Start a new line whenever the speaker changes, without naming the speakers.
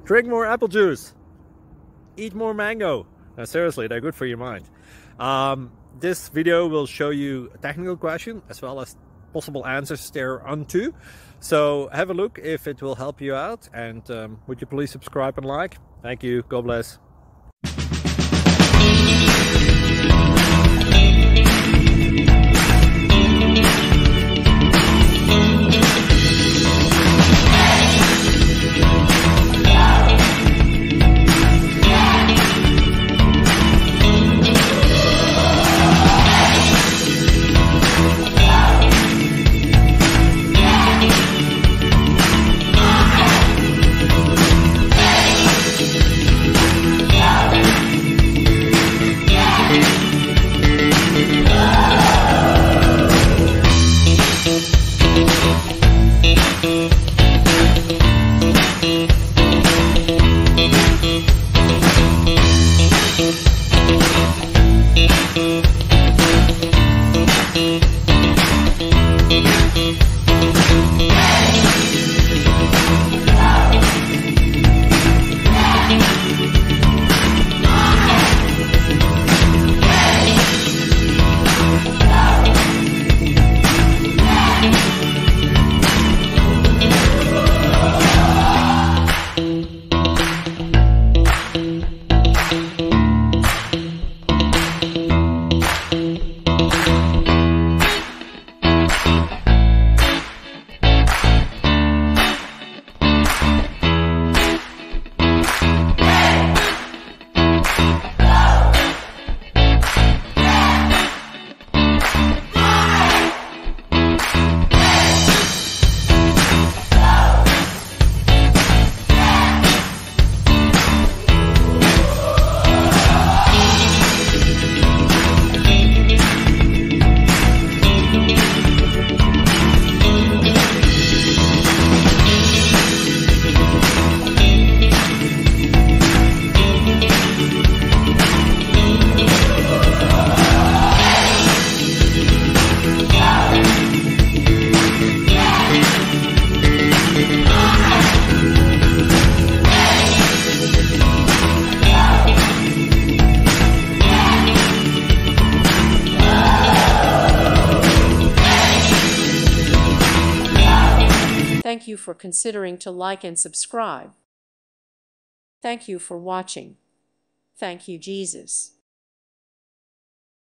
Drink more apple juice. Eat more mango. Now seriously, they're good for your mind. This video will show you a technical question as well as possible answers thereunto. So have a look if it will help you out, and would you please subscribe and like? Thank you. God bless.
Thank you for considering to like and subscribe. Thank you for watching. Thank you, Jesus.